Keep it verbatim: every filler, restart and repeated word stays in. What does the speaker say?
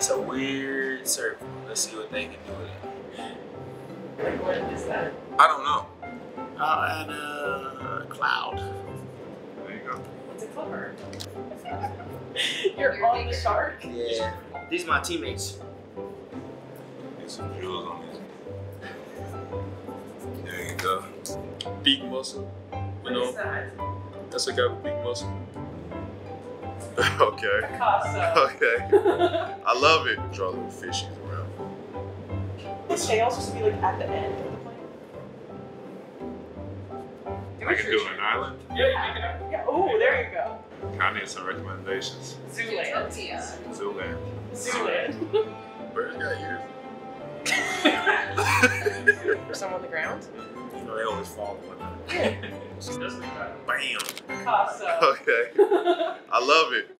It's a weird circle. Let's see what they can do with it. Like, what is that? I don't know. I'll add a cloud. There you go. It's a clipper. You're on the shark? Yeah. These are my teammates. Get some jewels on this. There you go. Beak muscle. You What know, is that? that's a guy with beak muscle. Okay. Picasso. Okay. I love it. Draw little fishies around. The tail's supposed to be like at the end of the plane. I can do an island. Yeah, you make it. Yeah. Oh, there you go. I need some recommendations. Zooland. Zooland. Zooland. Birds got ears. For someone on the ground? You know, they always fall and whatnot. Yeah. Bam. Picasso. Okay. I love it.